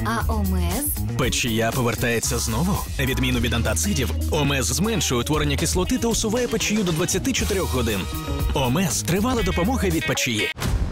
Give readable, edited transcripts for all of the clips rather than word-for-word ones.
А ОМС? Печія повертається знову? Відміну від антацидів, ОМС зменшує утворення кислоти та усуває печію до 24 годин. ОМС – тривала допомога від печії.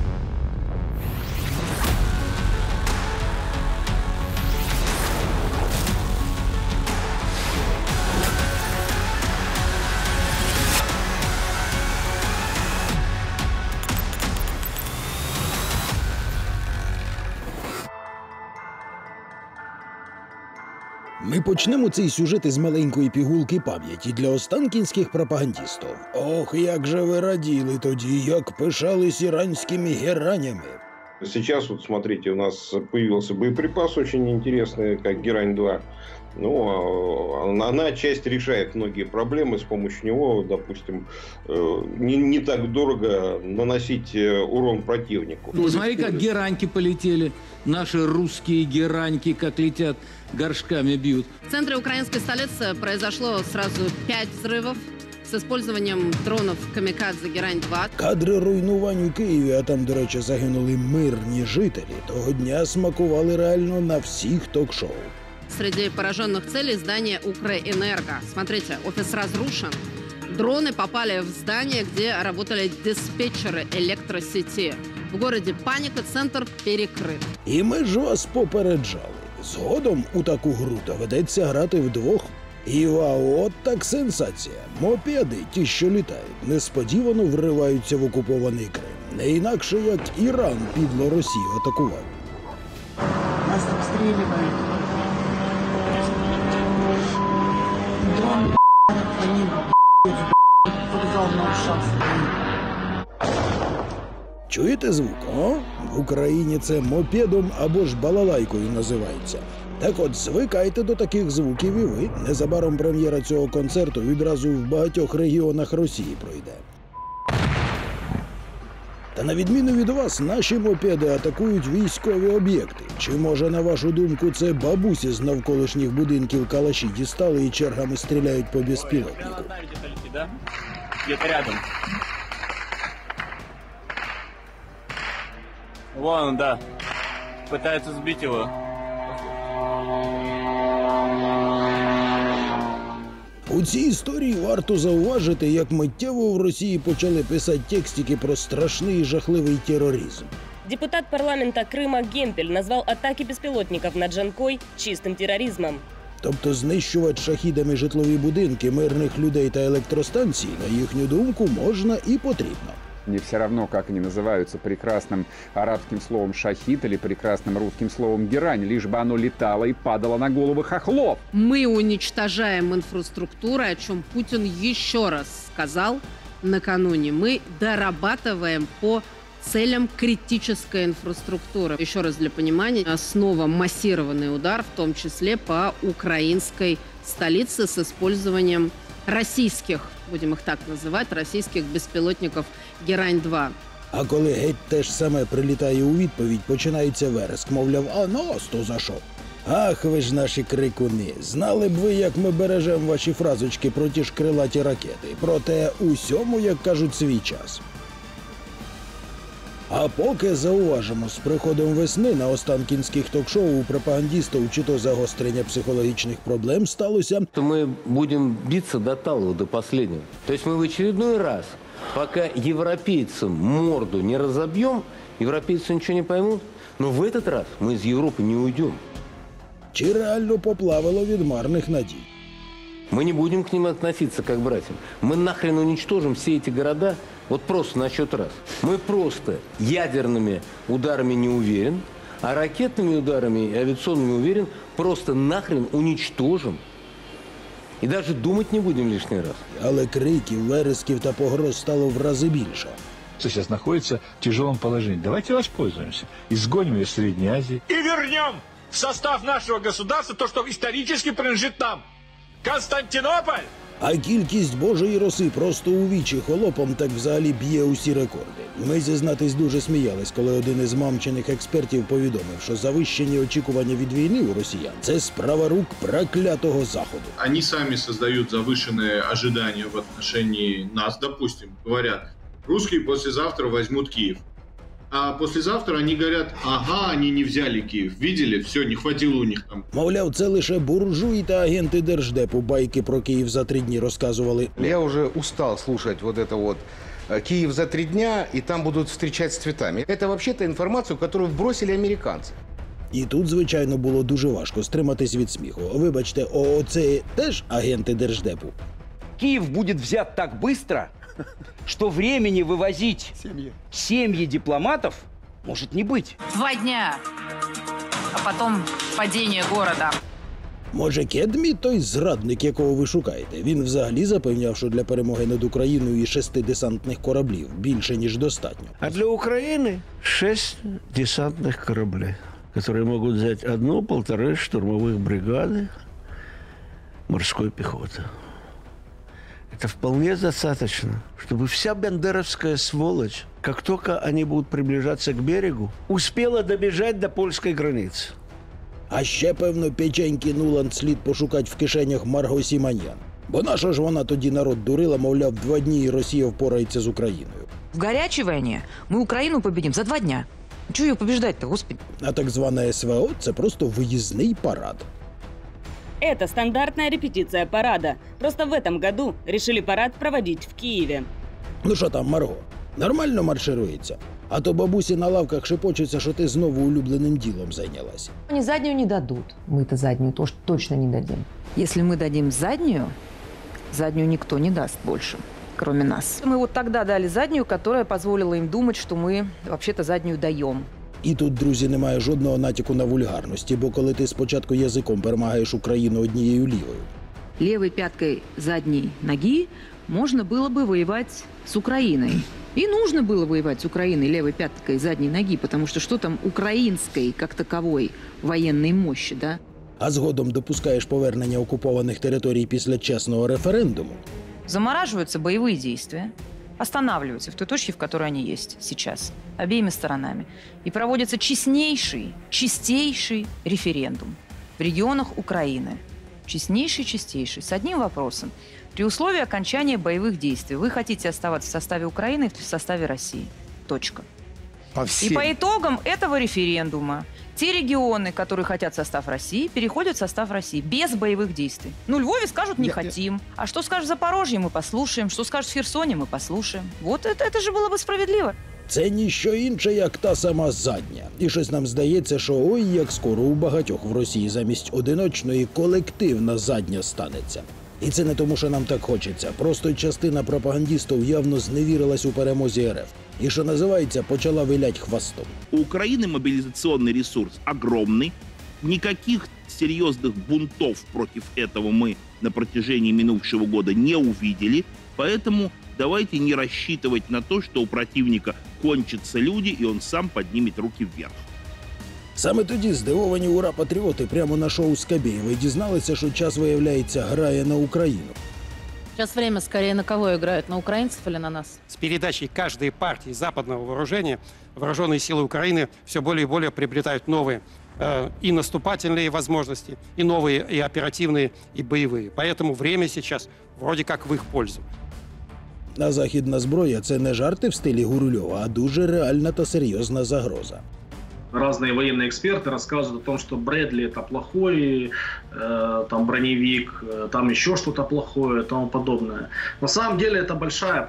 Ми почнемо цей сюжет із маленької пігулки пам'яті для останкінських пропагандистів. Ох, як же ви раділи тоді, як пишались иранскими геранями. Сейчас вот смотрите, у нас появился боеприпас очень интересный, как Герань-2. Ну, она отчасти решает многие проблемы. С помощью него, допустим, не так дорого наносить урон противнику. Посмотри, как гераньки полетели. Наши русские гераньки, как летят, горшками бьют. В центре украинской столицы произошло сразу 5 взрывов с использованием дронов «Камикадзе Герань-2». Кадри руйнувань у Києві, а там, до речі, загинули мирні жителі, того дня смакували реально на всіх ток-шоу. Среди пораженных целей здание Укрэнерго. Смотрите, офис разрушен. Дроны попали в здание, где работали диспетчеры электросети. В городе паника, центр перекрыт. І ми ж вас попереджали. Згодом у таку гру доведеться грати вдвох. І от так сенсація. Мопеди, ті, що літають, несподівано вриваються в окупований Крим. Не інакше, як Іран підло Росію атакував. Нас обстрілюють. Дрон, вони вокзал на ушах. Чуєте звук, о? В Україні це мопедом або ж балалайкою називається. Так от, звикайте до таких звуків і ви. Незабаром прем'єра цього концерту відразу в багатьох регіонах Росії пройде. Та на відміну від вас, наші мопеди атакують військові об'єкти. Чи може, на вашу думку, це бабусі з навколишніх будинків калаші дістали і чергами стріляють по безпілотнику? Где-то рядом. Вон он, да. Пытается сбить его. У цій історії варто зауважити, як миттєво в Росії почали писати текстики про страшний і жахливий тероризм. Депутат парламента Крыма Гемпель назвал атаки беспилотников на Джанкой чистым терроризмом. Тобто знищувати шахідами житлові будинки мирних людей та електростанції, на їхню думку, можна і потрібно. Мне все равно, как они называются прекрасным арабским словом «шахид» или прекрасным русским словом «герань», лишь бы оно летало и падало на головы хохлов. Мы уничтожаем инфраструктуру, о чем Путин еще раз сказал накануне. Мы дорабатываем по целям критической инфраструктуры. Еще раз для понимания, снова массированный удар, в том числе по украинской столице с использованием российских, будем их так называть, российских безпілотників Герань-2. А коли геть те ж саме прилітає у відповідь, починається вереск, мовляв, а нас то за що? Ах, ви ж наші крикуни, знали б ви, як ми бережемо ваші фразочки про ті ж крилаті ракети. Проте усьому, як кажуть, свій час. А поки зауважимо, з приходом весни на останкінських ток-шоу у пропагандистів чи то загострення психологічних проблем сталося. То мы будем биться до талого, до последнего. То есть мы в очередной раз, пока европейцам морду не разобьем, европейцы ничего не поймут, но в этот раз мы из Европы не уйдем. Чи реально поплавило від марних надій? Мы не будем к ним относиться как к братьям. Мы нахрен уничтожим все эти города, вот просто на счет раз. Мы просто ядерными ударами не уверен, а ракетными ударами и авиационными уверен, просто нахрен уничтожим. И даже думать не будем лишний раз. Але криків, вересків та погроз стало в рази більше. Сейчас находится в тяжелом положении. Давайте воспользуемся. Изгоним ее из Средней Азии. И вернем в состав нашего государства то, что исторически принадлежит нам. Константинополь! А кількість Божої роси просто у вічі холопом так взагалі б'є усі рекорди. Ми, зізнатись, дуже сміялись, коли один із мамчених експертів повідомив, що завищені очікування від війни у росіян – це справа рук проклятого Заходу. Они сами создают завышенные ожидания в отношении нас. Допустим, говорят, русские послезавтра возьмут Киев. а послезавтра они говорят, ага, они не взяли Киев. Видели? Все, не хватило у них там. Мовляв, це лише буржуї та агенти Держдепу байки про Київ за 3 дні розказували. Я уже устал слушать вот это вот «Киев за 3 дня, и там будут встречать с цветами». Это вообще-то информацию, которую вбросили американцы. І тут, звичайно, було дуже важко стриматись від сміху. Вибачте, це теж агенти Держдепу? Киев будет взят так быстро, что времени вывозить семьи дипломатов может не быть. 2 дня, а потом падение города. Може, Кедмі той зрадник, якого ви шукаєте? Він взагалі запевняв, що для перемоги над Україною і 6 десантних кораблів більше, ніж достатньо. А для Украины 6 десантных кораблей, которые могут взять 1-1,5 штурмовых бригады морской пехоты. Это вполне достаточно, чтобы вся бандеровская сволочь, как только они будут приближаться к берегу, успела добежать до польской границы. А ще, певно, печеньки Нуланд слід пошукати в кишенях Марго Сіманян. Бо наша ж вона тоді народ дурила, мовляв, 2 дні і Росія впорається з Україною. В горячей войне мы Украину победим за 2 дня. Чего ее побеждать-то, господи? А так звана СВО – це просто виїзний парад. Это стандартная репетиция парада. Просто в этом году решили парад проводить в Киеве. Ну що там, Марго, нормально марширується? А то бабусі на лавках шепочуться, що ти знову улюбленим ділом зайнялась. Они заднюю не дадут. Мы-то заднюю точно не дадим. Если мы дадим заднюю никто не даст больше, кроме нас. Мы вот тогда дали заднюю, которая позволила им думать, что мы вообще-то заднюю даем. І тут, друзі, немає жодного натяку на вульгарності, бо коли ти спочатку язиком перемагаєш Україну однією лівою. Левой пяткой задней ноги можно было бы воевать с Украиной. И нужно было воевать с Украиной левой пяткой задней ноги, потому что там украинской, как таковой, военной мощи, да? А згодом допускаєш повернення окупованих територій після чесного референдуму. Замораживаются боевые действия, останавливаются в той точке, в которой они есть сейчас, обеими сторонами. И проводится чистейший референдум в регионах Украины. Чистейший, с одним вопросом. При условии окончания боевых действий вы хотите оставаться в составе Украины или в составе России. Точка. И по итогам этого референдума те регионы, которые хотят состав России, переходят в состав России без боевых действий. Ну, Львове скажут «не хотим». А что скажет Запорожье, мы послушаем. Что скажет в Херсоне, мы послушаем. Вот это же было бы справедливо. Це ніщо інше, як та сама задня. І щось нам здається, що ой, як скоро у багатьох в Росії замість одиночної колективна задня станеться. І це не тому, що нам так хочеться. Просто частина пропагандистів явно зневірилась у перемозі РФ. И, что называется, почала вилять хвостом. У Украины мобилизационный ресурс огромный. Никаких серьезных бунтов против этого мы на протяжении минувшего года не увидели. Поэтому давайте не рассчитывать на то, что у противника кончатся люди, и он сам поднимет руки вверх. Саме тоді здивовані ура-патріоти прямо на шоу Скабєєвої дізналися, що час, виявляється, грає на Україну. Сейчас время скорее на кого играют, на украинцев или на нас? С передачей каждой партии западного вооружения вооруженные силы Украины все более и более приобретают новые и наступательные возможности, и новые, и оперативные, и боевые. Поэтому время сейчас вроде как в их пользу. А західна зброя – це не жарти в стилі Гурульова, а дуже реальна та серйозна загроза. Разные военные эксперты рассказывают о том, что Брэдли это плохой, там броневик, там еще что-то плохое и тому подобное. На самом деле это большая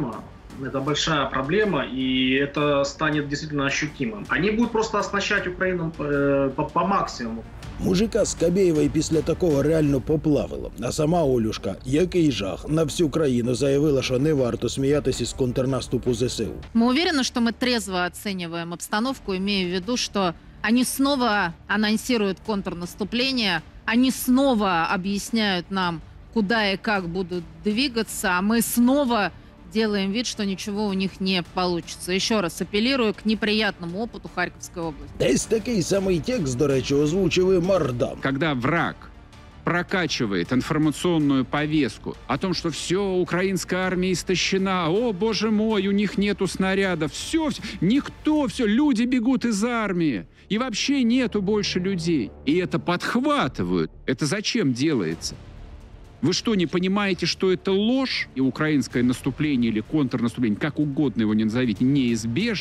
проблема, и это станет действительно ощутимым. Они будут просто оснащать Украину по максимуму. Мужика Скабєєва після такого реально поплавило. А сама Олюшка, який жах, на всю країну заявила, що не варто сміятися із контрнаступу ЗСУ. Мы уверены, что мы трезво оцениваем обстановку, имея в виду, что они снова анонсируют контрнаступление, они снова объясняют нам, куда и как будут двигаться, а мы снова делаем вид, что ничего у них не получится. Еще раз апеллирую к неприятному опыту Харьковской области. Десь такий самий текст, до речі, озвучив і Мардан. Когда враг прокачивает информационную повестку о том, что все, украинская армия истощена, о, боже мой, у них нету снарядов, все, никто, все, люди бегут из армии, и вообще нету больше людей. И это подхватывают. Это зачем делается? Вы что, не понимаете, что это ложь? И украинское наступление или контрнаступление, как угодно его не назовите, неизбежно?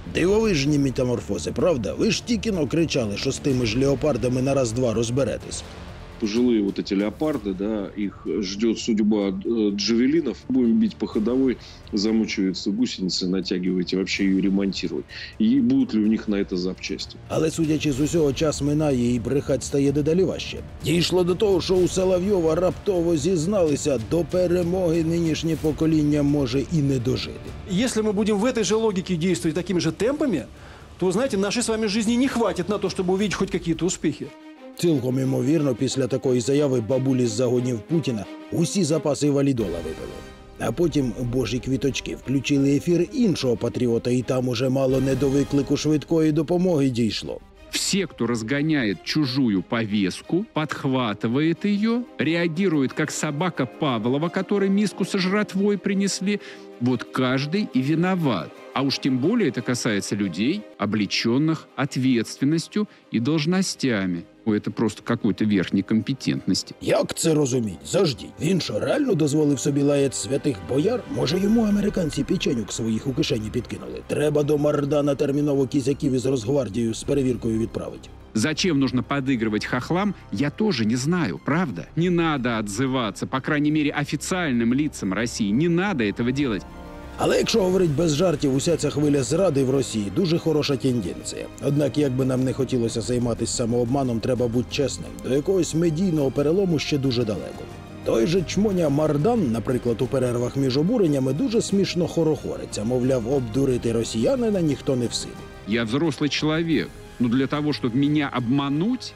Дивовижні метаморфози, правда? Ви ж тільки-но кричали, що з тими ж леопардами на раз-два розберетесь. Пожилые вот эти леопарды, да, их ждет судьба джавелинов. Будем бить по ходовой, замучиваются гусеницы, натягиваете, вообще ее ремонтировать. И будут ли у них на это запчасти? Але, судячи з усього, час минає і брехать стає дедалі важче. Дійшло до того, що у Соловйова раптово зізналися, до перемоги нинішнє покоління може і не дожити. Если мы будем в этой же логике действовать такими же темпами, то, знаете, нашей с вами жизни не хватит на то, чтобы увидеть хоть какие-то успехи. Цілком імовірно, після такої заяви бабулі з загонів Путіна усі запаси валідола випили. А потім божі квіточки включили ефір іншого патріота, і там уже мало не до виклику швидкої допомоги дійшло. Все, кто разгоняет чужую повестку, подхватывает ее, реагирует как собака Павлова, которой миску со жратвой принесли, вот каждый и виноват. А уж тем более это касается людей, облеченных ответственностью и должностями. Это просто какой-то верх некомпетентности. Як це розуміть? Заждіть. Він що, реально дозволив собі лаяти святих бояр? Може, йому американці печенюк своїх у кишені підкинули? Треба до Мардана терміново кізяків із Росгвардією з перевіркою відправити. Зачем нужно подыгрывать хохлам, я тоже не знаю, правда? Не надо отзываться, по крайней мере, официальным лицам России. Не надо этого делать. Але якщо говорить без жартів, уся ця хвиля зради в Росії дуже хороша тенденція. Однак, як би нам не хотілося займатися самообманом, треба бути чесним. До якогось медійного перелому ще дуже далеко. Той же чмоня Мардан, наприклад, у перервах між обуреннями дуже смішно хорохориться. Мовляв, обдурити росіянина ніхто не в силі. Я взрослый человек, но для того, чтобы меня обмануть,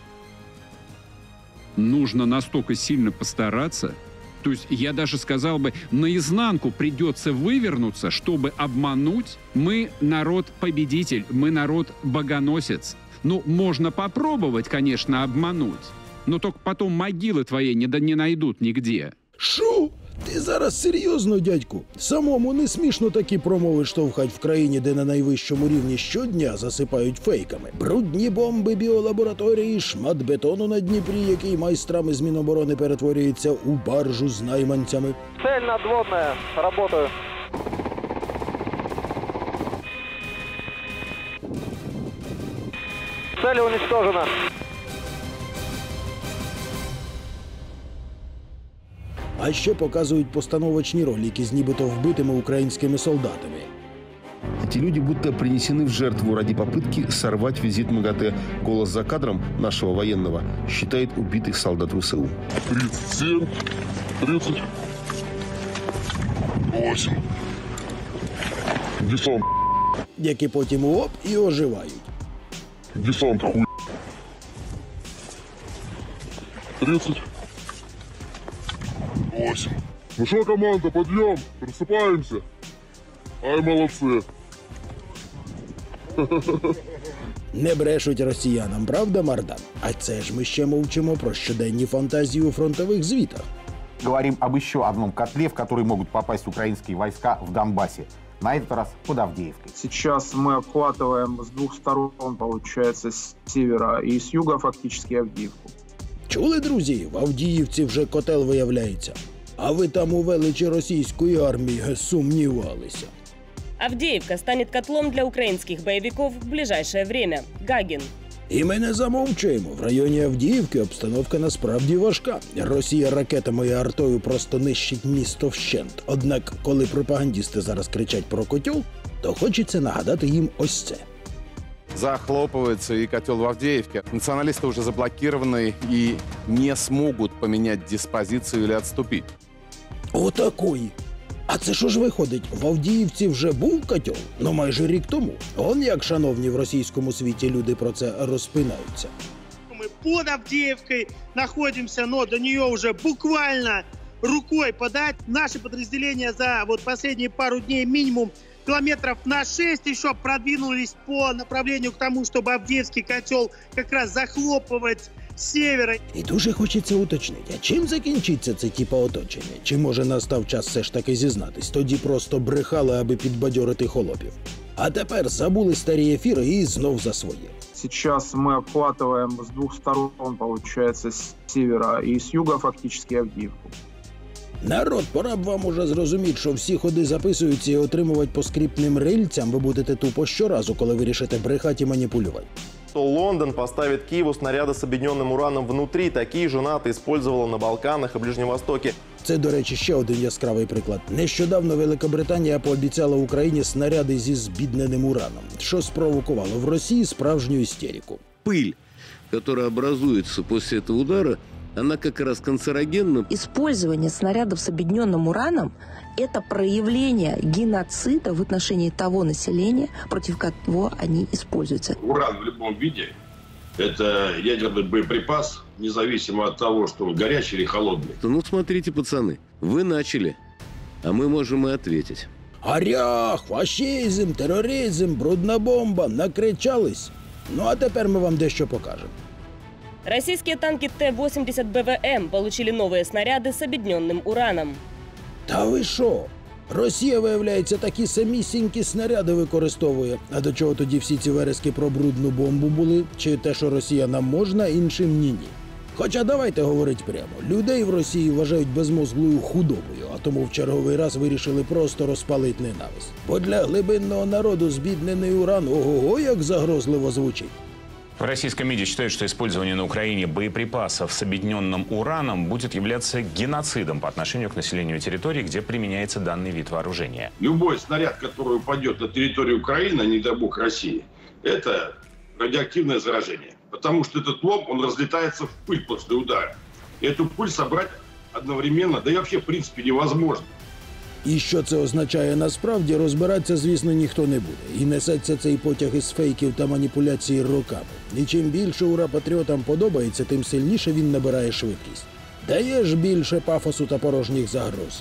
нужно настолько сильно постараться. То есть я даже сказал бы, наизнанку придется вывернуться, чтобы обмануть. Мы народ-победитель, мы народ-богоносец. Ну, можно попробовать, конечно, обмануть, но только потом могилы твоей не найдут нигде. Шо? Ти зараз серйозно, дядьку? Самому не смішно такі промови штовхать в країні, де на найвищому рівні щодня засипають фейками. Брудні бомби, біолабораторії, шмат бетону на Дніпрі, який майстрами з Міноборони перетворюється у баржу з найманцями. Цель надводная. Работаю. Цель уничтожена. А ще показують постановочні ролики з нібито вбитими українськими солдатами. Эти люди будто принесены в жертву ради попытки сорвать визит МАГАТЭ. Голос за кадром нашего военного считает убитых солдат ВСУ. 37, 38. Десант. Які потім оп і оживають. Десант хуй. 30. 8. Ну что, команда, подъем, просыпаемся. Ай, молодцы. Не брешуть росіянам, правда, Мардан? А це ж ми ще мовчимо про щоденні фантазії у фронтових звітах. Говорим об еще одном котле, в который могут попасть украинские войска в Донбассе. На этот раз под Авдеевкой. Сейчас мы обхватываем с двух сторон, получается, с севера и с юга фактически Авдеевку. Чули, друзі? В Авдіївці вже котел виявляється. А ви там у величі російської армії сумнівалися. Авдеевка станет котлом для украинских боевиков в ближайшее время. Гагин. І ми не замовчуємо. В районі Авдіївки обстановка насправді важка. Росія ракетами і артою просто нищить місто вщент. Однак, коли пропагандісти зараз кричать про котел, то хочеться нагадати їм ось це. Захлопывается и котел в Авдеевке. Националисты уже заблокированы и не смогут поменять диспозицию или отступить. Отакої. А це що ж виходить, в Авдіївці вже був котел? Ну майже рік тому. Он як шановні в російському світі люди про це розпинаються. Мы под Авдеевкой находимся, но до нее уже буквально рукой подать. Наши подразделения за последние пару дней минимум километров на 6 еще продвинулись по направлению к тому, чтобы Авдеевский котел как раз захлопывать з севера. І дуже хочеться уточнити, а чим закінчиться це типа оточення? Чи може настав час все ж таки зізнатись? Тоді просто брехали, аби підбадьорити холопів. А тепер забули старі ефіри і знов за своє. Сейчас мы обхватываем с двух сторон, получается, с севера и с юга фактически Авдеевку. Народ, пора б вам уже зрозуміти, що всі ходи записуються і отримувати по скріпним рильцям ви будете тупо щоразу, коли вирішите брехати і маніпулювати. То Лондон поставит Киеву снаряды с объединенным ураном внутри. Такие же НАТО использовало на Балканах и Ближнем Востоке. Це, до речі, ще один яскравий приклад. Нещодавно Великобританія пообіцяла Україні снаряди зі збідненим ураном, що спровокувало в Росії справжню істерику. Пыль, которая образуется после этого удара, она как раз канцерогенна. Использование снарядов с объединенным ураном – это проявление геноцида в отношении того населения, против кого они используются. Уран в любом виде – это ядерный боеприпас, независимо от того, что он горячий или холодный. Ну, смотрите, пацаны, вы начали, а мы можем и ответить. Гарях, фашизм, тероризм, брудна бомба, накричались. Ну а тепер ми вам дещо покажемо. Российские танки Т-80 БВМ получили новые снаряды с объединенным ураном. Та ви що? Росія, виявляється, такі самісінькі снаряди використовує. А до чого тоді всі ці верески про брудну бомбу були? Чи те, що Росія нам можна, іншим ні-ні? Хоча давайте говорити прямо. Людей в Росії вважають безмозглою худобою, а тому в черговий раз вирішили просто розпалити ненависть. Бо для глибинного народу збіднений уран ого-го як загрозливо звучить. В российском МИДе считают, что использование на Украине боеприпасов с объединенным ураном будет являться геноцидом по отношению к населению территории, где применяется данный вид вооружения. Любой снаряд, который упадет на территорию Украины, не дай бог России, это радиоактивное заражение. Потому что этот лом, он разлетается в пыль после удара. И эту пыль собрать одновременно, да и вообще в принципе невозможно. І що це означає насправді, розбиратися, звісно, ніхто не буде. І несеться цей потяг із фейків та маніпуляцій роками. І чим більше ура-патріотам подобається, тим сильніше він набирає швидкість. Дає ж більше пафосу та порожніх загроз.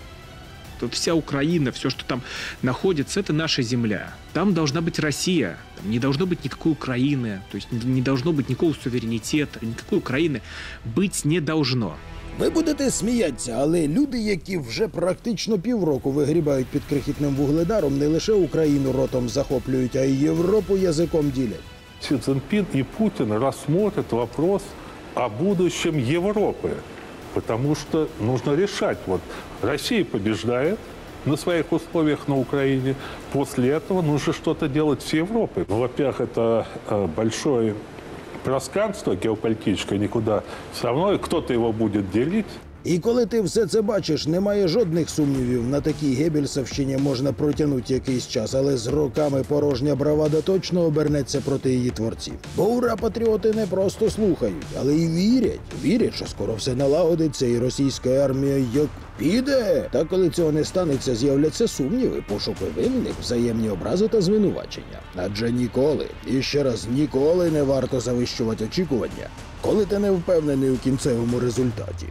Тут вся Украина, все, что там находится, это наша земля. Там должна быть Россия, там не должно быть никакой Украины, то есть не должно быть никакого суверенитета, никакой Украины быть не должно. Ви будете сміятися, але люди, які вже практично півроку вигрібають під крихітним вугледаром, не лише Україну ротом захоплюють, а й Європу язиком ділять. Си Цзиньпин и Путин рассмотрят вопрос о будущем Европы, потому что нужно решать. Вот Россия побеждает на своих условиях на Украине, после этого нужно что-то делать с Европой. Ну, во-первых, это большое пространство геополитическое, никуда все равно кто-то его будет делить. І коли ти все це бачиш, немає жодних сумнівів, на такій геббельсовщині можна протягнути якийсь час, але з роками порожня бравада точно обернеться проти її творців. Бо ура-патріоти не просто слухають, але й вірять. Вірять, що скоро все налагодиться і російська армія як піде. Та коли цього не станеться, з'являться сумніви, пошуки винних, взаємні образи та звинувачення. Адже ніколи, і ще раз ніколи не варто завищувати очікування, коли ти не впевнений у кінцевому результаті.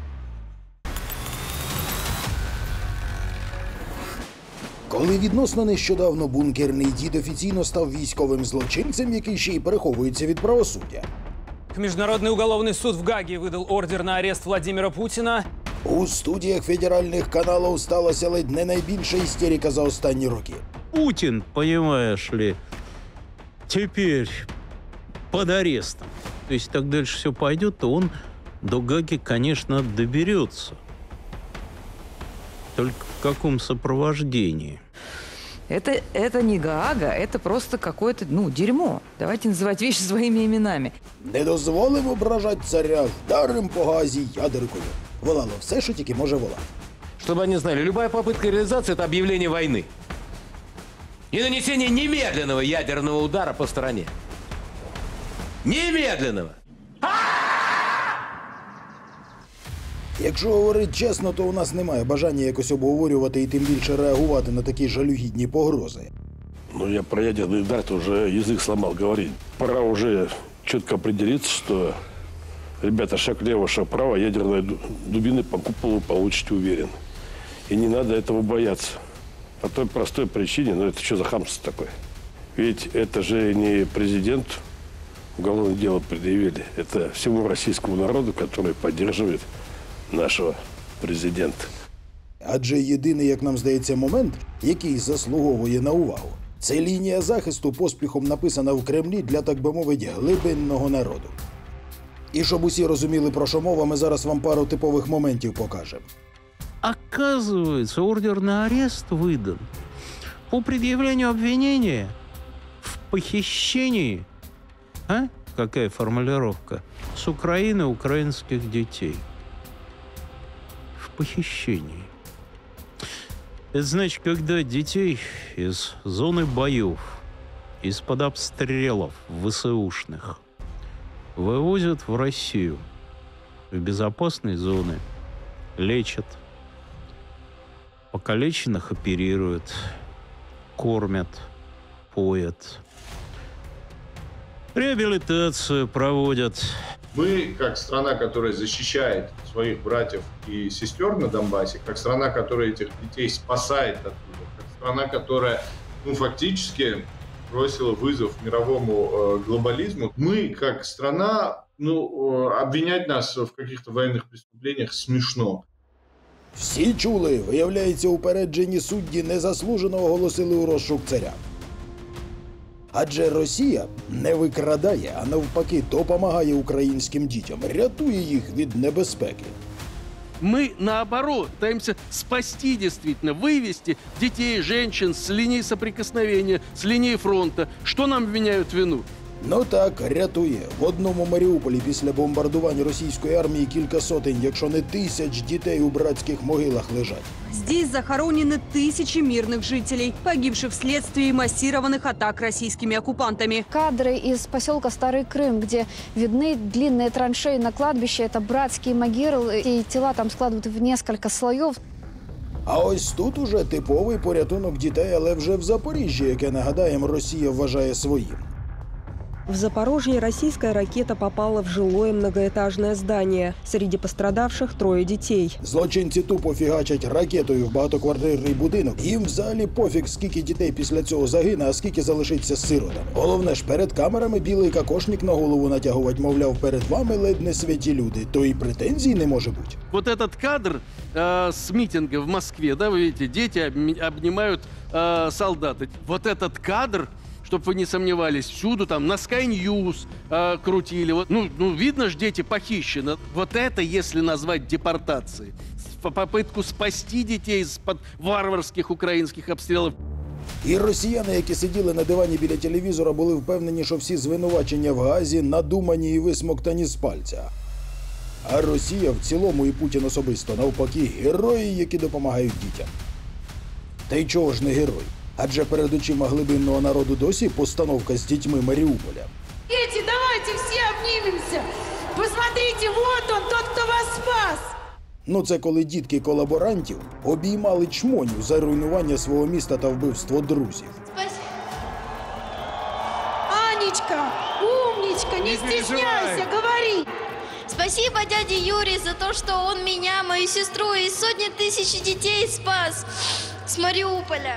Коли відносно нещодавно бункерний дід офіційно став військовим злочинцем, який ще й переховується від правосуддя. Международный уголовный суд в Гаге выдал ордер на арест Владимира Путина. У студіях федеральних каналів сталася ледь не найбільша істерика за останні роки. Путин, понимаешь ли, теперь под арестом. То есть так дальше все пойдет, то он до Гаги, конечно, доберется. Только в каком сопровождении? Это не Гаага, это просто какое-то, дерьмо. Давайте называть вещи своими именами. Не дозволимо ображати царя, вдарим по газі ядеркою. Волало все, що тільки може волати. Чтобы они знали, любая попытка реализации – это объявление войны. И нанесение немедленного ядерного удара по стране. Немедленного! Якщо говорити чесно, то у нас немає бажання якось обговорювати і тим більше реагувати на такі жалюгідні погрози. Ну, я про ядерный удар уже язык сломал говорить. Пора уже четко определиться, что, ребята, шаг лево, шаг право, ядерные дубины по куполу получите, уверен. И не надо этого бояться. По той простой причине, это что за хамство такое? Ведь это же не президент уголовное дело предъявили. Это всему российскому народу, который поддерживает нашого президента. Адже єдиний, як нам здається, момент, який заслуговує на увагу, це лінія захисту, поспіхом написана в Кремлі для, так би мовити, глибинного народу. І щоб усі розуміли, про що мова, ми зараз вам пару типових моментів покажемо. А оказывается, ордер на арест выдан по предъявлению обвинения в похищении, какая формулировка, с Украины украинских детей. В похищении. Это значит, когда детей из зоны боев, из-под обстрелов ВСУшных вывозят в Россию, в безопасные зоны, лечат, покалеченных оперируют, кормят, поят, реабилитацию проводят. Мы, как страна, которая защищает своих братьев и сестер на Донбассе, как страна, которая этих детей спасает оттуда, как страна, которая фактически бросила вызов мировому глобализму, мы, как страна, обвинять нас в каких-то военных преступлениях смешно. Всі чули, виявляється, упереджені судді незаслужено оголосили у розшук царя. Адже Росія не викрадає, а навпаки допомагає українським дітям, рятує їх від небезпеки. Мы, наоборот, пытаемся спасти действительно, вывести детей, женщин с линии соприкосновения, с линии фронта. Что нам вменяют в вину? Ну так, рятує. В одному Маріуполі після бомбардувань російської армії кілька сотень, якщо не тисяч дітей у братських могилах лежать. Здесь захоронены тысячи мирных жителей, погибших вследствие массированных атак российскими оккупантами. Кадры из поселка Старый Крым, где видны длинные траншеи на кладбище, это братские могилы, и тела там складывают в несколько слоев. А ось тут уже типовий порятунок дітей, але вже в Запоріжжі, яке, нагадаємо, Росія вважає своїм. В Запорожье российская ракета попала в жилое многоэтажное здание. Среди пострадавших 3 детей. Злочинці тупо фігачать ракетою в багатоквартирний будинок. Їм взагалі пофіг, скільки дітей після цього загине, а скільки залишиться з сиротами. Головне ж, перед камерами білий кокошник на голову натягувати, мовляв, перед вами ледь не святі люди. То і претензій не може бути. Вот этот кадр с митинга в Москве, да, вы видите, дети обнимают солдаты. Вот этот кадр, чтобы вы не сомневались, всюду там на Sky News крутили. Вот, видно ж, дети похищены. Вот это, если назвать депортацией. Попытку спасти детей из-под варварских українських обстрілів. І росіяни, які сиділи на дивані біля телевізора, були впевнені, що всі звинувачення в газі надумані і висмоктані з пальця. А Росія в цілому і Путін особисто, навпаки, герої, які допомагають дітям. Та й чого ж не герой? Адже перед очима глибинного народу досі постановка з дітьми Маріуполя. Дети, давайте все обнимемся! Посмотрите, вот он, тот, кто вас спас! Ну це коли дітки колаборантів обіймали чмоню за руйнування свого міста та вбивство друзів. Анечка, умничка, не стесняйся, говори! Спасибо дяде Юрию за то, что он меня, мою сестру и сотни тысяч детей спас с Мариуполя.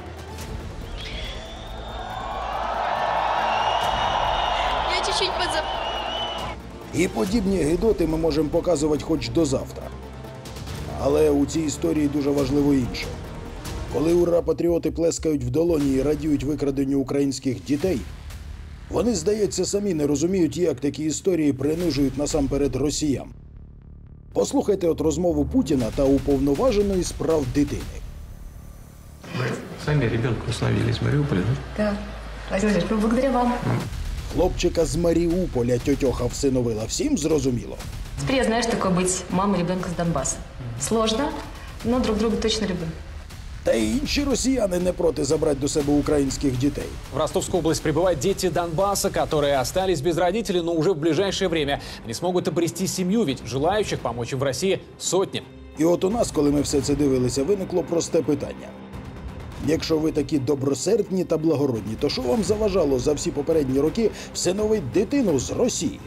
Я чуть-чуть І подібні гидоти ми можемо показувати хоч до завтра. Але у цій історії дуже важливо інше. Коли ура-патріоти плескають в долоні і радіють викраденню українських дітей, вони, здається, самі не розуміють, як такі історії принижують насамперед росіян. Послухайте от розмову Путіна та уповноваженої з прав дитини. Вы сами ребенка установили из Мариуполя, да? Да. Владимир Владимирович, благодаря вам. Хлопчика з Маріуполя тьотьоха всиновила. Всім зрозуміло? Теперь я знаю, что такое быть мамой ребенка с Донбасса. Сложно, но друг друга точно любим. Та й інші росіяни не проти забрати до себе українських дітей. В Ростовскую область прибывают дети Донбасса, которые остались без родителей, но уже в ближайшее время они смогут обрести семью, ведь желающих помочь им в России сотни. І от у нас, коли ми все це дивилися, виникло просте питання. Якщо ви такі добросердні та благородні, то що вам заважало за всі попередні роки всиновити дитину з Росії?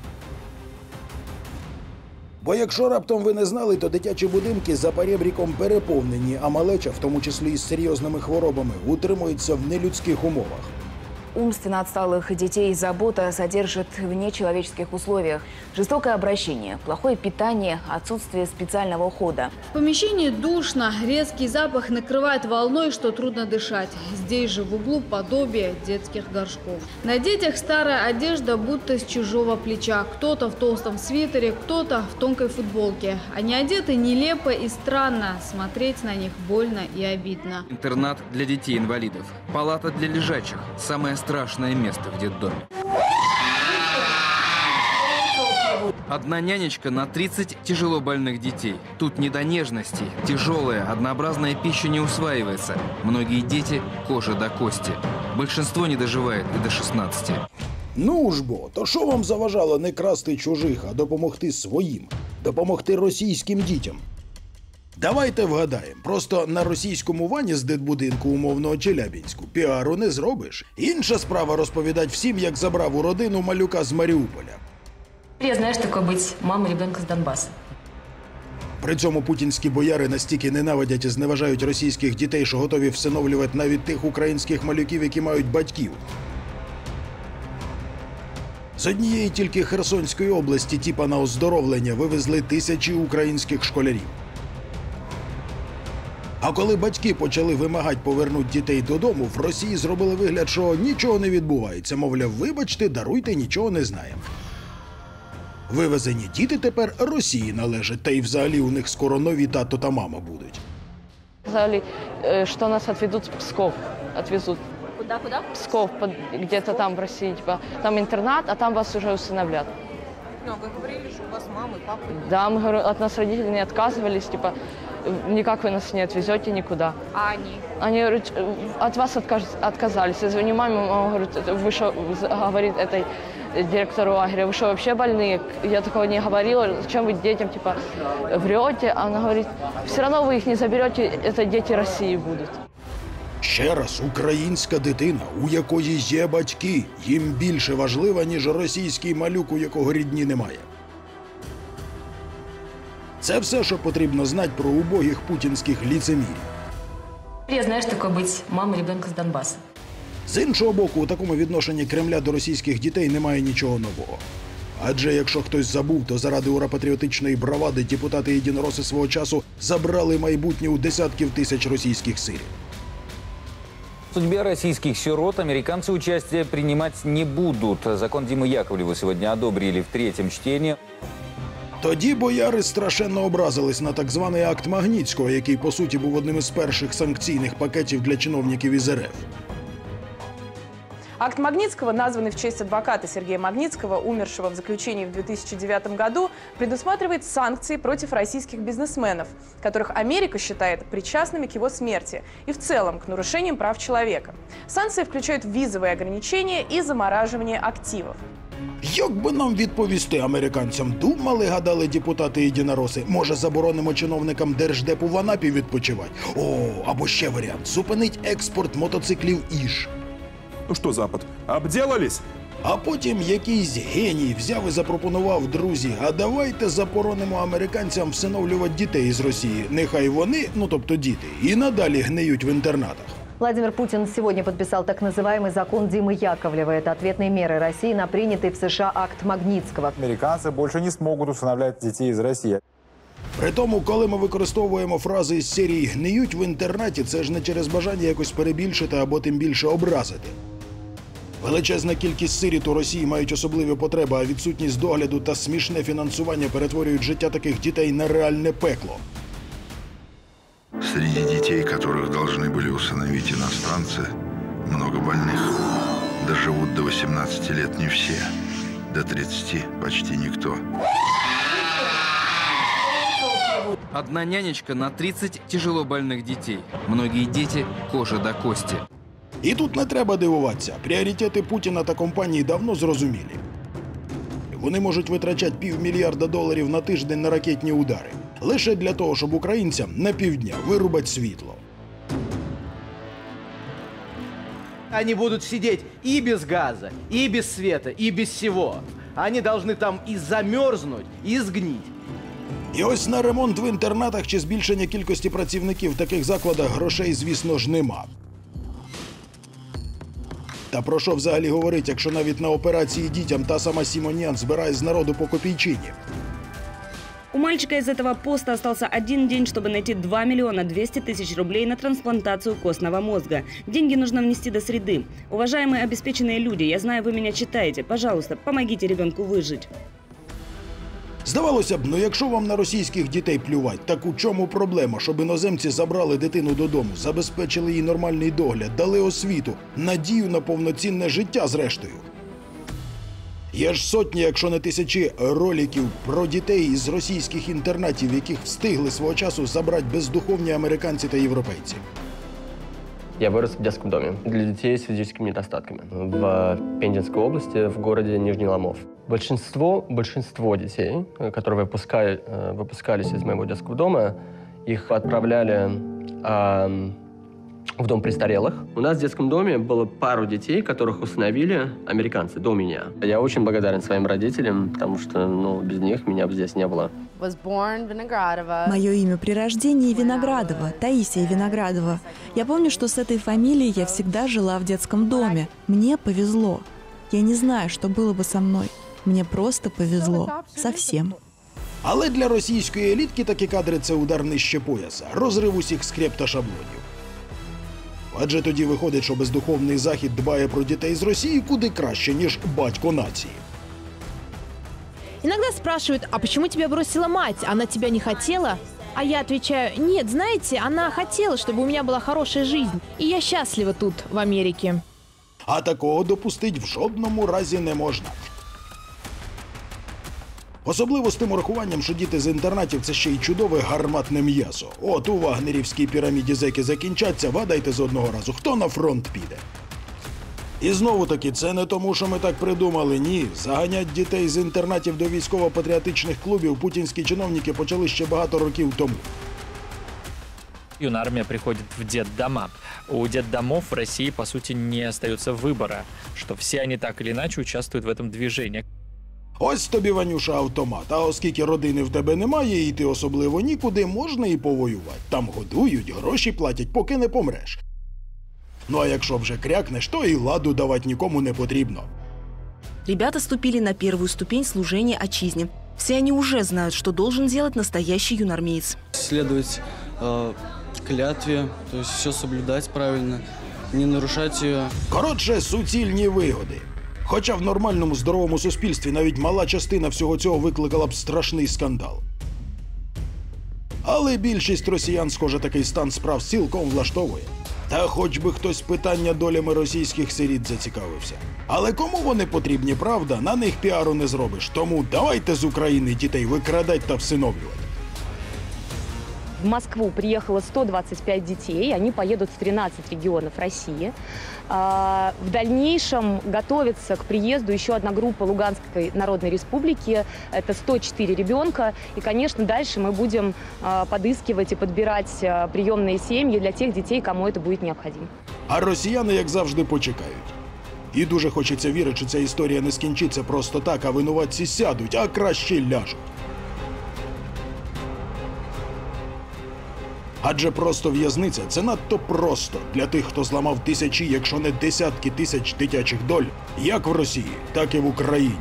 Бо якщо раптом ви не знали, то дитячі будинки за перебріком переповнені, а малеча, в тому числі із серйозними хворобами, утримується в нелюдських умовах. умственно отсталых детей забота содержит в нечеловеческих условиях. Жестокое обращение, плохое питание, отсутствие специального ухода. В помещении душно, резкий запах накрывает волной, что трудно дышать. Здесь же в углу подобие детских горшков. На детях старая одежда будто с чужого плеча. Кто-то в толстом свитере, кто-то в тонкой футболке. Они одеты нелепо и странно. Смотреть на них больно и обидно. Интернат для детей-инвалидов. Палата для лежачих. Самое страшное место в детдоме. Одна нянечка на 30 тяжело больных детей. Тут не до нежности. Тяжелая, однообразная пища не усваивается. Многие дети – кожа до кости. Большинство не доживает и до 16. Ну ж бо, то що вам заважало не красти чужих, а допомогти своїм? Допомогти російським дітям? Давайте вгадаємо, просто на російському вані з дитбудинку умовного Челябінську піару не зробиш. Інша справа розповідати всім, як забрав у родину малюка з Маріуполя. Я знаю, что такое быть мамой ребенка с Донбасса. При цьому путінські бояри настільки ненавидять і зневажають російських дітей, що готові всиновлювати навіть тих українських малюків, які мають батьків. З однієї тільки Херсонської області тіпа на оздоровлення вивезли тисячі українських школярів. А коли батьки почали вимагати повернути дітей додому, в Росії зробили вигляд, що нічого не відбувається. Мовляв, вибачте, даруйте, нічого не знаємо. Вивезені діти тепер Росії належать, та й взагалі у них скоро нові тато та мама будуть. Сказали, что нас отведут в Псков. Отвезут. Куда? Псков, где-то там в России. Типа, там интернат, а там вас уже усыновлят. Ну, вы говорили, что у вас мама и папа. Да, мы говорим, от нас родители не отказывались, типа, никак вы нас не отвезете никуда. А они? Они говорят, от вас отказались. Я звоню маме, мама говорит, вы что, говорит этой директору лагеря, вы что, вообще больные? Я такого не говорила, зачем вы детям, типа, врете? Она говорит, все равно вы их не заберете, это дети России будут. Ще раз, українська дитина, у якої є батьки, їм більше важлива, ніж російський малюк, у якого рідні немає. Це все, що потрібно знати про убогих путінських ліцемірів. Я знаю, что такое быть мамой ребенка с Донбасса. З іншого боку, у такому відношенні Кремля до російських дітей немає нічого нового. Адже якщо хтось забув, то заради ура-патріотичної бравади депутати-єдинороси свого часу забрали майбутнє у десятків тисяч російських сирів. В судьбе российских сирот американцы участие принимать не будут. Закон Димы Яковлева сегодня одобрили в третьем чтении. Тоді бояри страшенно образились на так званий акт Магнітського, який, по суті, був одним із перших санкційних пакетів для чиновників із РФ. Акт Магнитского, названный в честь адвоката Сергея Магнитского, умершего в заключении в 2009 году, предусматривает санкции против российских бизнесменов, которых Америка считает причастными к его смерти и в целом к нарушениям прав человека. Санкции включают визовые ограничения и замораживание активов. Як би нам відповісти американцям? Думали, гадали депутати-єдинороси? Може, заборонимо чиновникам Держдепу в Анапі відпочивати? О, або ще варіант – зупинить експорт мотоциклів «Іж». Ну що, Запад, обділались? А потім якийсь геній взяв і запропонував: друзі, а давайте заборонимо американцям всиновлювати дітей з Росії. Нехай вони, ну тобто діти, і надалі гниють в интернатах. Владимир Путин сегодня подписал так называемый закон Димы Яковлева. Это ответные меры России на принятый в США акт Магнитского. Американцы больше не смогут усыновлять детей из России. При тому, коли ми використовуємо фрази із серії «гниють в інтернаті», це ж не через бажання якось перебільшити або тим більше образити. Величезна кількість сиріт у Росії мають особливі потреби, а відсутність догляду та смішне фінансування перетворюють життя таких дітей на реальне пекло. Среди детей, которых должны были усыновить иностранцы, много больных. Доживут до 18 лет не все, до 30 почти никто. Одна нянечка на 30 тяжело больных детей. Многие дети – кожа до кости. І тут не треба дивуватися. Пріоритети Путіна та компанії давно зрозумілі. Вони можуть витрачати $500 мільярда на тиждень на ракетні удари. Лише для того, щоб українцям на півдня вирубати світло. Они будут сидеть и без газа, и без света, и без всего. Они должны там и замерзнуть, и сгнить. І ось на ремонт в інтернатах чи збільшення кількості працівників в таких закладах грошей, звісно ж, нема. Та про що взагалі говорить, якщо навіть на операції дітям та сама Сімонян збирає з народу по копійчині? У мальчика из этого поста остался один день, чтобы найти 2 миллиона 200 тысяч рублей на трансплантацию костного мозга. Деньги нужно внести до среды. Уважаемые обеспеченные люди, я знаю, вы меня читаете. Пожалуйста, помогите ребенку выжить. Здавалося б, ну якщо вам на російських дітей плювать, так у чому проблема, щоб іноземці забрали дитину додому, забезпечили їй нормальний догляд, дали освіту, надію на повноцінне життя зрештою? Є ж сотні, якщо не тисячі роликів про дітей із російських інтернатів, яких встигли свого часу забрати бездуховні американці та європейці. Я вырос в детском доме для детей с физическими недостатками в Пензенской области, в городе Нижний Ломов. Большинство детей, которые выпускались из моего детского дома, их отправляли в дом престарелых. У нас в детском доме было пару детей, которых усыновили американцы до меня. Я очень благодарен своим родителям, потому что без них меня бы здесь не было. Мое имя при рождении Виноградова, Таисия Виноградова. Я помню, что с этой фамилией я всегда жила в детском доме. Мне повезло. Я не знаю, что было бы со мной. Мне просто повезло. Совсем. Але для російської елітки такі кадри – це удар нижче пояса, розрив усіх скреп та шаблонів. Адже тоді виходить, що бездуховний Захід дбає про дітей з Росії куди краще, ніж батько нації. Иногда спрашивают, а почему тебя бросила мать? Она тебя не хотела? А я отвечаю, нет, знаете, она хотела, чтобы у меня была хорошая жизнь. И я счастлива тут, в Америке. А такого допустить в жодному разі не можна. Особливо з тим урахуванням, що діти з інтернатів – це ще й чудове гарматне м'ясо. От у вагнерівській піраміді зеки закінчаться, вгадайте з одного разу, хто на фронт піде. І знову-таки, це не тому, що ми так придумали, ні. Заганять дітей з інтернатів до військово-патріотичних клубів путінські чиновники почали ще багато років тому. Юная армия приходит в детдома. У детдомов в России, по сути, не остается выбора, что все они так или иначе участвуют в этом движении. Ось тобі, Ванюша, автомат. А оскільки родини в тебе немає, і йти особливо нікуди, можна і повоювати. Там годують, гроші платять, поки не помреш. Ну а якщо вже крякнеш, то і ладу давати нікому не потрібно. Ребята ступили на первую ступень служения отчизне. Все они уже знают, что должен делать настоящий юнармеец. Следовать клятве, то есть все соблюдать правильно, не нарушать ее. Коротше, суцільні вигоди. Хоча в нормальному здоровому суспільстві навіть мала частина всього цього викликала б страшний скандал. Але більшість росіян, схоже, такий стан справ цілком влаштовує. Та хоч би хтось питання долями російських сиріт зацікавився. Але кому вони потрібні, правда, на них піару не зробиш. Тому давайте з України дітей викрадать та всиновлювати. В Москву приехало 125 детей, они поедут в 13 регионов России. В дальнейшем готовится к приезду еще одна группа Луганской Народной Республики, это 104 ребенка. И, конечно, дальше мы будем подыскивать и подбирать приемные семьи для тех детей, кому это будет необходимо. А росіяни, як завжди, почекають. І дуже хочеться вірити, що ця історія не скінчиться просто так, а винуватці сядуть, а краще ляжуть. Адже просто в'язниця – це надто просто для тих, хто зламав тисячі, якщо не десятки тисяч дитячих доль, як в Росії, так і в Україні.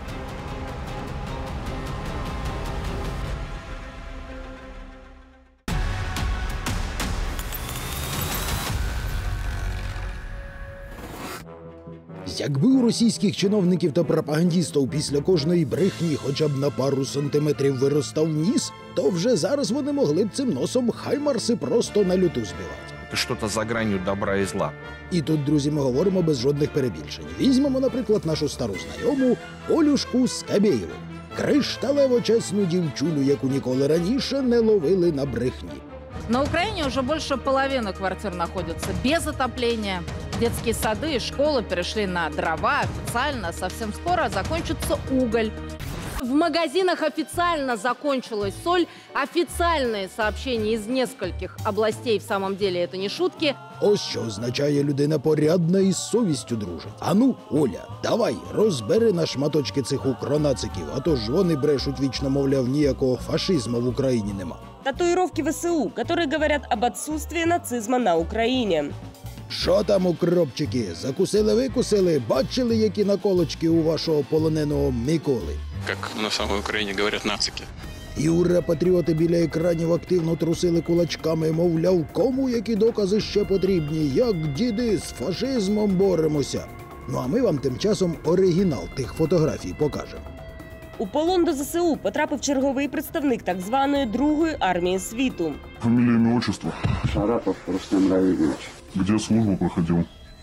Якби у російських чиновників та пропагандістів після кожної брехні хоча б на пару сантиметрів виростав ніс, то вже зараз вони могли б цим носом хаймарси просто на люту збивати. Це щось за гранью добра і зла. І тут, друзі, ми говоримо без жодних перебільшень. Візьмемо, наприклад, нашу стару знайому Олюшку Скабєєву. Кришталево чесну дівчулю, яку ніколи раніше не ловили на брехні. На Украине уже больше половины квартир находятся без отопления. Детские сады и школы перешли на дрова. Официально совсем скоро закончится уголь. В магазинах официально закончилась соль. Официальные сообщения из нескольких областей, в самом деле это не шутки. Ось що означає людина порядна і з совістю дружить. Ану, Оля, давай, розбери на шматочки цих укронациків, а то ж вони брешуть вічно, мовляв, ніякого фашизму в Україні нема. Татуировки ВСУ, которые говорят об отсутствии нацизма на Украине. Що там, укропчики? Закусили-викусили? Бачили, які наколочки у вашого полоненого Миколи? Как на самой Украине говорят, нацики. І ура-патріоти біля екранів активно трусили кулачками, мовляв, кому які докази ще потрібні, як діди з фашизмом боремося. Ну а ми вам тим часом оригінал тих фотографій покажемо. У полон до ЗСУ потрапив черговий представник так званої Другої армії світу. Фамилия, имя, отчество? Шарапов Рустем Равильевич. Где службу проходил?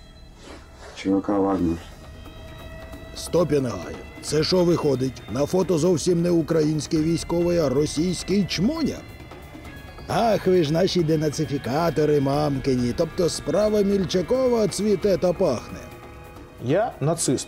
ЧВК «Вагнер». Стопінгаю. Це що виходить? На фото зовсім не український військовий, а російський чмоня? Ах, ви ж наші денацифікатори, мамкині. Тобто справа Мільчакова цвіте та пахне. Я нацист.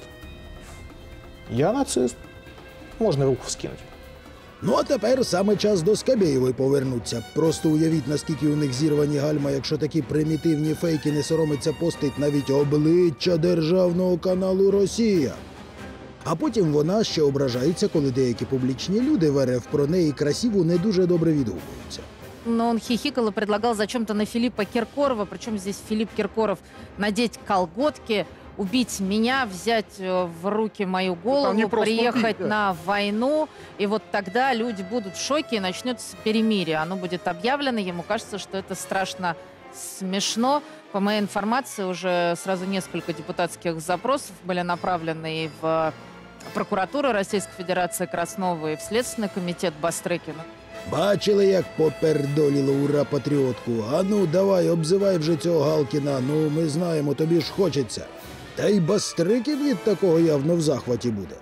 Я нацист. Можна руку вскинути. Ну а тепер саме час до Скабєєвої повернуться. Просто уявіть, наскільки у них зірвані гальма, якщо такі примітивні фейки не соромиться постить навіть обличчя державного каналу «Росія». А потім вона ще ображається, коли деякі публічні люди в РФ про неї красиву не дуже добре відгукуються. Но он хихикал и предлагал зачем-то на Филиппа Киркорова, причем здесь Филипп Киркоров, надеть колготки, убить меня, взять в руки мою голову, приехать на войну. И вот тогда люди будут в шоке и начнется перемирие. Оно будет объявлено. Ему кажется, что это страшно смешно. По моей информации, уже сразу несколько депутатских запросов были направлены и в прокуратуру Российской Федерации Краснова, и в Следственный комитет Бастрыкина. Бачили, як попердоліло ура-патріотку? А ну, давай, обзивай вже цього Галкіна, ну ми знаємо, тобі ж хочеться. Та й Бастрыкин від такого явно в захваті буде.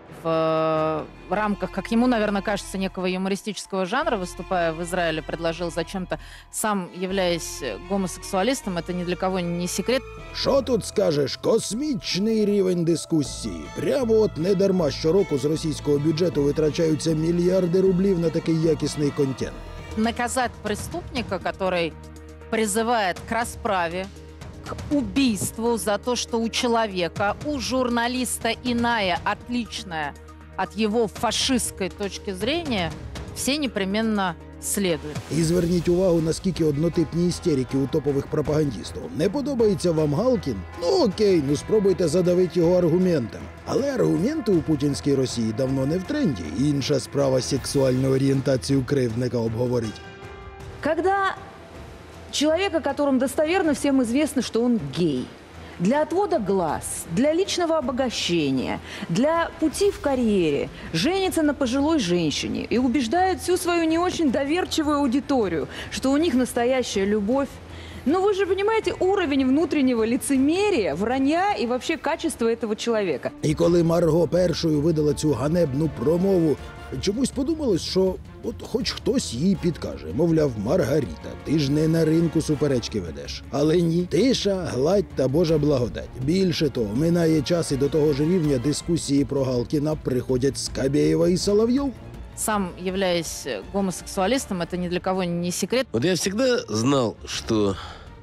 В рамках, как ему, наверное, кажется, некого юмористического жанра, выступая в Израиле, предложил зачем-то, сам являясь гомосексуалистом, это ни для кого не секрет. Що тут скажеш? Космічний рівень дискусії. Прямо от не дарма щороку з російського бюджету витрачаються мільярди рублів на такий якісний контент. Наказать преступника, который призывает к расправе, к убийству за то, что у человека, у журналиста иная, отличная от его фашистской точки зрения, все непременно следуют. І зверніть увагу, наскільки однотипні істерики у топових пропагандістів. Не подобається вам Галкін? Ну окей, ну спробуйте задавити його аргументами. Але аргументи у путінській Росії давно не в тренді. Інша справа сексуальну орієнтацію кривдника обговорить. Когда человек, о котором достоверно всем известно, что он гей, для отвода глаз, для личного обогащения, для пути в карьере, женится на пожилой женщине и убеждает всю свою не очень доверчивую аудиторию, что у них настоящая любовь. Но вы же понимаете уровень внутреннего лицемерия, вранья и вообще качества этого человека. І коли Марго першою видала цю ганебну промову, чомусь подумалось, що от хоч хтось їй підкаже. Мовляв, Маргарита, ти ж не на ринку суперечки ведеш. Але ні, тиша, гладь та Божа благодать. Більше того, минає час і до того ж рівня дискусії про Галкіна приходять Скабєєва і Соловйов. Сам, являясь гомосексуалистом, это ни для кого не секрет. Вот я всегда знал, что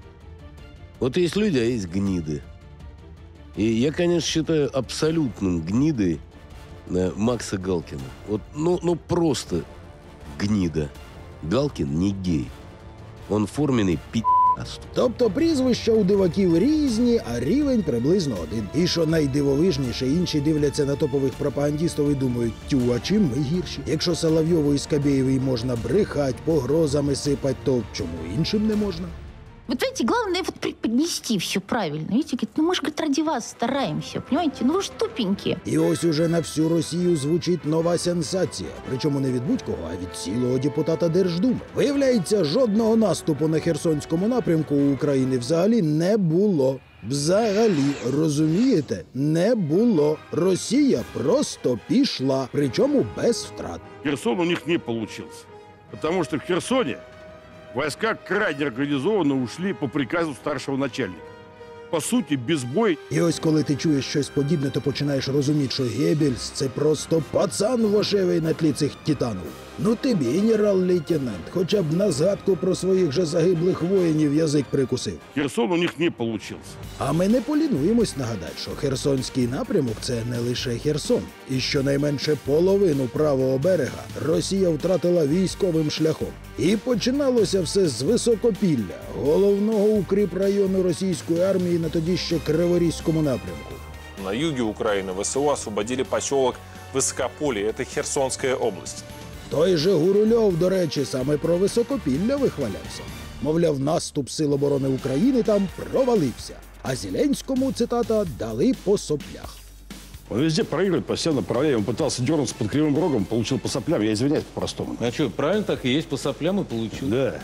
вот есть люди, а есть гниды. И я, конечно, считаю абсолютным гнидой Макса Галкина. Вот, ну просто гнида. Галкин не гей. Он форменный пи***. Тобто прізвища у диваків різні, а рівень приблизно один. І що найдивовижніше, інші дивляться на топових пропагандістів і думають, тю, а чим ми гірші? Якщо Соловйову і Скабєєвій можна брехать, погрозами сипать, то чому іншим не можна? Вот видите, главное вот преподнести все правильно. Видите, говорит, ну мы же, говорит, ради вас стараемся, понимаете? Ну вы ж тупенькие. І ось уже на всю Росію звучить нова сенсація. Причому не від будь-кого, а від цілого депутата Держдуми. Виявляється, жодного наступу на Херсонському напрямку у України взагалі не було. Взагалі, розумієте? Не було. Росія просто пішла, причому без втрат. Херсон у них не получился, потому что в Херсоне войска крайне организованно ушли по приказу старшего начальника. по сути, без боя. І ось коли ти чуєш щось подібне, то починаєш розуміти, що Геббельс – це просто пацан вошевий на тлі цих титанів. Ну тобі, генерал-лейтенант, хоча б на згадку про своїх же загиблих воїнів язик прикусив. Херсон у них не получился. А ми не полінуємось нагадати, що Херсонський напрямок – це не лише Херсон. І щонайменше половину правого берега Росія втратила військовим шляхом. І починалося все з Високопілля, головного укріпрайону російської армії на тоді ще Криворізькому напрямку. На юге Украины ВСУ освободили поселок Высокополье, это Херсонская область. Той же Гурульов, до речі, саме про Високопілля вихвалявся. Мовляв, наступ Сил оборони України там провалився. А Зеленському, цитата, дали по соплях. Он везде проигрывает, постоянно проигрывает. Он пытался дернуться под кривым рогом, получил по соплям. Я извиняюсь по-простому. А что, правильно так и есть, по соплям и получил. Да.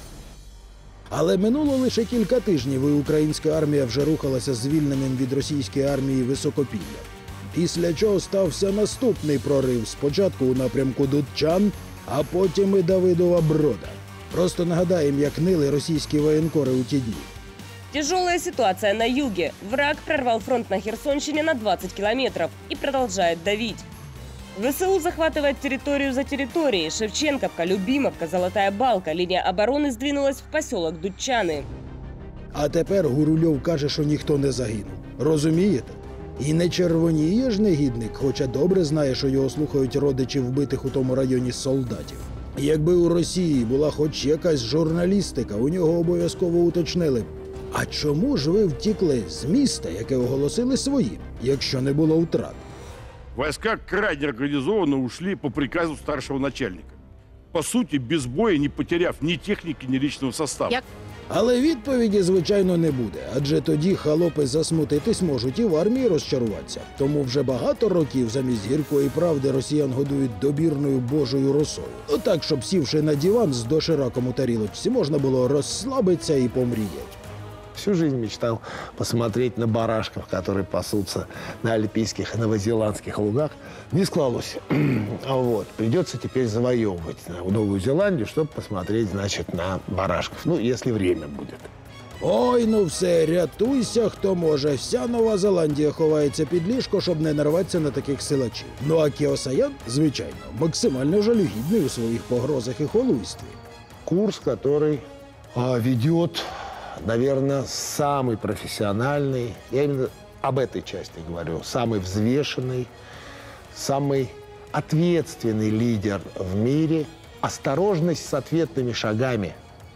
Але минуло лише кілька тижнів, і українська армія вже рухалася звільненим від російської армії Високопілля. Після чого стався наступний прорив, спочатку у напрямку Дудчан, а потім і Давидова Брода. Просто нагадаємо, як нили російські воєнкори у ті дні. Тяжелая ситуация на юге. Враг прорвал фронт на Херсонщине на 20 километров и продолжает давить. ВСУ захватывает территорию за территорией. Шевченковка, Любимовка, Золотая Балка. Линия обороны сдвинулась в поселок Дудчаны. А тепер Гурульов каже, що ніхто не загинув. Розумієте? І не червоніє ж негідник, хоча добре знає, що його слухають родичі вбитих у тому районі солдатів. Якби у Росії була хоч якась журналістика, у нього обов'язково уточнили: а чому ж ви втікли з міста, яке оголосили своїм, якщо не було втрат? Войска крайне организованно ушли по приказу старшего начальника. По сути, без боя, не потеряв ни техники, ни личного состава. Але відповіді, звичайно, не буде, адже тоді холопи засмутитись можуть і в армії розчаруватися. Тому вже багато років замість гіркої правди росіян годують добірною божою росою. Отак, щоб сівши на диван з дошираком у тарілочці, можна було розслабитися і помріяти. Всю жизнь мечтал посмотреть на барашков, которые пасутся на альпийских и новозеландских лугах. Не склалось. Вот. Придется теперь завоевывать Новую Зеландию, чтобы посмотреть, значит, на барашков. Ну, если время будет. Ой, ну все, рятуйся, хто може. Вся Нова Зеландія ховається під ліжко, щоб не нарватися на таких силачів. Ну а Кіосаян, звичайно, максимально жалюгідний у своїх погрозах і холуйстві. Курс, который ведет, наверное, самый профессиональный, я именно об этой части говорю, самый взвешенный, самый ответственный лидер в мире. Осторожность с ответными шагами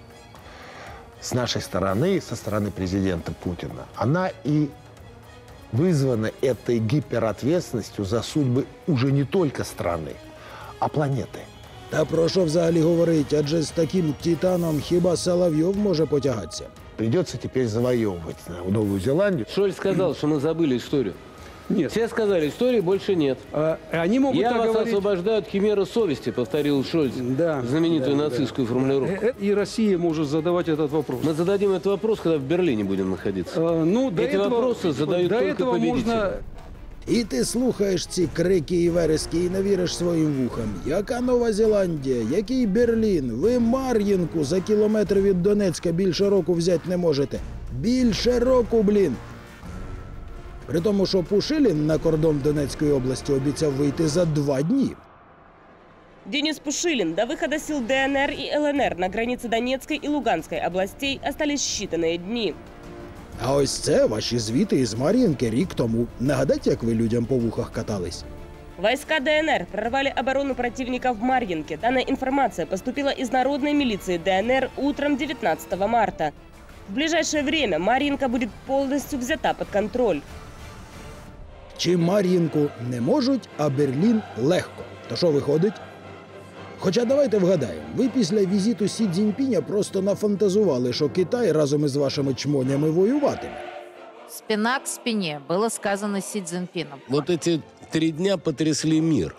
с нашей стороны, со стороны президента Путина, она и вызвана этой гиперответственностью за судьбы уже не только страны, а планети. Та про що взагалі говорить? Адже з таким титаном хіба Соловйов може потягатися? Придется теперь завоевывать Новую Зеландию. Шольц сказал, что мы забыли историю. Нет. Все сказали, истории больше нет. Они могут Я вас говорить... освобождаю от химеры совести, повторил Шольц, знаменитую нацистскую формулировку. И Россия может задавать этот вопрос. Мы зададим этот вопрос, когда в Берлине будем находиться. Эти вопросы задают только победители. І ти слухаєш ці крики і верески і не віриш своїм вухам. Яка Нова Зеландія? Який Берлін? Ви Мар'їнку за кілометр від Донецька більше року взяти не можете. Більше року, блін! При тому, що Пушилін на кордон Донецької області обіцяв вийти за 2 дні. Денис Пушилин. До выхода сил ДНР и ЛНР на границе Донецкой и Луганской областей остались считанные дни. А ось це ваші звіти із Мар'їнки рік тому. Нагадайте, як ви людям по вухах катались. Войска ДНР прорвали оборону противника в Мар'їнке. Данная информация поступила из народной милиции ДНР утром 19 марта. В ближайшее время Мар'їнка будет полностью взята под контроль. Чи Мар'їнку не можуть, а Берлін легко. То що виходить? Хоча давайте вгадаємо, ви після візиту Сі Цзіньпіня просто нафантазували, що Китай разом із вашими чмонями воюватиме. Спина к спине, было сказано Си Цзиньпином. Вот эти 3 дня потрясли мир.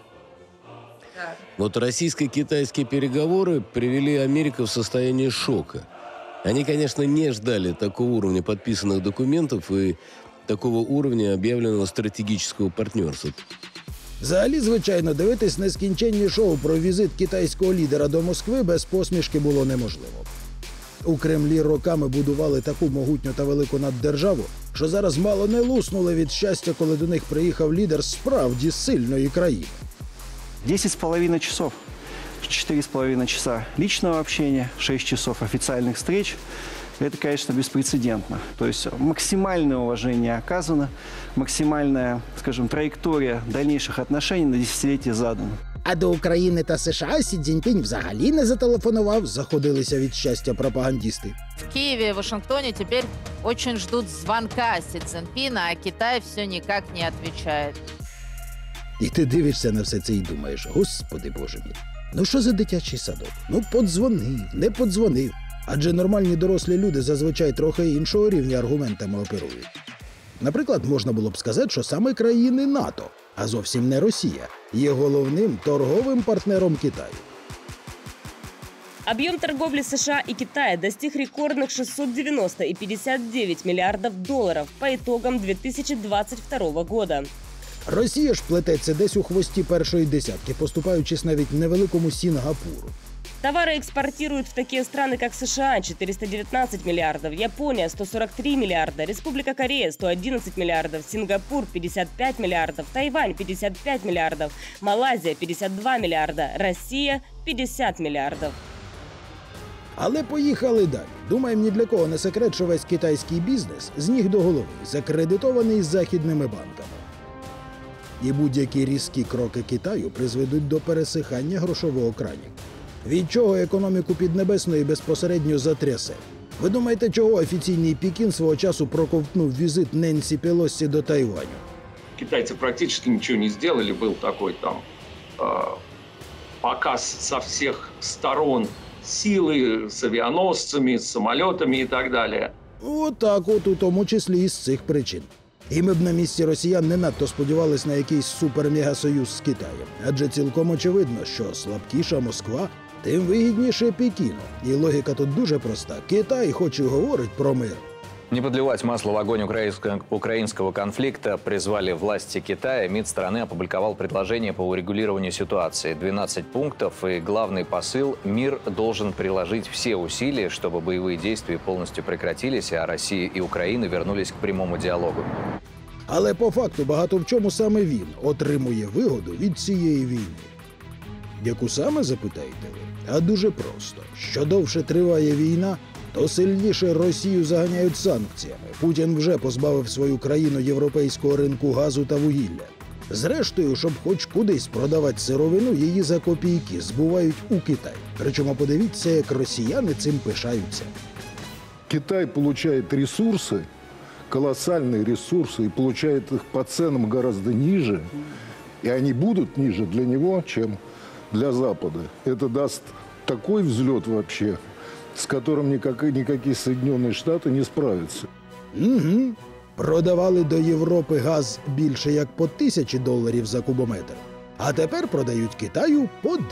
Да. Вот российско-китайские переговоры привели Америку в состояние шока. Они, конечно, не ждали такого уровня подписанных документов и такого уровня объявленного стратегического партнерства. Взагалі, звичайно, дивитись нескінченні шоу про візит китайського лідера до Москви без посмішки було неможливо. У Кремлі роками будували таку могутню та велику наддержаву, що зараз мало не луснули від щастя, коли до них приїхав лідер справді сильної країни. 10,5 часов, 4,5 часа личного общения, 6 часов официальных встреч. Это, конечно, беспрецедентно. То есть максимальное уважение оказано, максимальная, скажем, траектория дальнейших отношений на десятилетие задана. А до України та США Сі Цзіньпінь взагалі не зателефонував, заходилися від щастя пропагандисти. В Киеве и Вашингтоне теперь очень ждут звонка Си Цзиньпина, а Китай все никак не отвечает. І ти дивишся на все це і думаєш, господи боже мій, ну що за дитячий садок? Ну подзвонив, не подзвонив. Адже нормальні дорослі люди зазвичай трохи іншого рівня аргументами оперують. Наприклад, можна було б сказати, що саме країни НАТО, а зовсім не Росія, є головним торговим партнером Китаю. Объем торговли США и Китая достиг рекордных 690 и 59 миллиардов долларов по итогам 2022 года. Росія ж плететься десь у хвості першої десятки, поступаючись навіть невеликому Сінгапуру. Товары экспортируют в такие страны, как США – 419 миллиардов, Япония – 143 миллиарда, Республика Корея – 111 миллиардов, Сингапур – 55 миллиардов, Тайвань – 55 миллиардов, Малайзия – 52 миллиарда, Россия – 50 миллиардов. Але поїхали далі. Думаю, ні для кого не секрет, що весь китайський бізнес з ніг до голови закредитований західними банками. І будь-які різкі кроки Китаю призведуть до пересихання грошового крані, від чого економіку Піднебесної безпосередньо затрясе. Ви думаєте, чого офіційний Пекін свого часу проковтнув візит Ненсі Пелоси до Тайваню? Китайцы практически ничего не сделали, был такой там показ со всех сторон силы с авианосцами, с самолетами и так далее. Отак от, у тому числі і з цих причин. І ми б на місці росіян не надто сподівались на якийсь супер-мегасоюз з Китаєм. Адже цілком очевидно, що слабкіша Москва, тим вигідніше Пекіну. І логіка тут дуже проста. Китай хоч і говорить про мир. Не подливать масло в огонь украинского конфликта призвали власти Китая. МИД страны опубликовал предложение по урегулированию ситуации. 12 пунктов и главный посыл – мир должен приложить все усилия, чтобы боевые действия полностью прекратились, а Россия и Украина вернулись к прямому диалогу. Але по факту багато в чому саме він отримує вигоду від цієї війни. Яку саме, запитаєте ви? А дуже просто. Що довше триває війна, то сильніше Росію заганяють санкціями. Путін вже позбавив свою країну європейського ринку газу та вугілля. Зрештою, щоб хоч кудись продавати сировину, її за копійки збувають у Китай. Причому подивіться, як росіяни цим пишаються. Китай получает ресурсы, колоссальные ресурсы, и получает их по ценам гораздо ниже, и они будут ниже для него, чем для Запада. Это даст такой взлет вообще, с которым никакие Соединенные Штаты не справятся. Угу. Продавали до Європи газ більше як по $1000 за кубометр. А тепер продають Китаю по $200.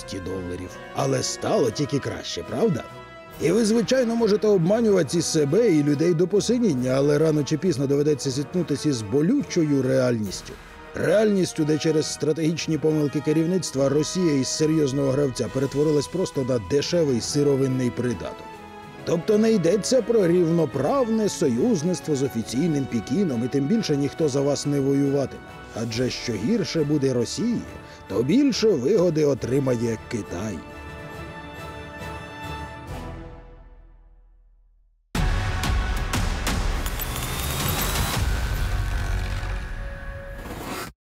Але стало тільки краще, правда? І ви, звичайно, можете обманювати і себе, і людей до посиніння, але рано чи пізно доведеться зіткнутися із болючою реальністю. Реальністю, де через стратегічні помилки керівництва Росія із серйозного гравця перетворилась просто на дешевий сировинний придаток. Тобто не йдеться про рівноправне союзництво з офіційним Пекіном, і тим більше ніхто за вас не воюватиме. Адже що гірше буде Росії, то більше вигоди отримає Китай.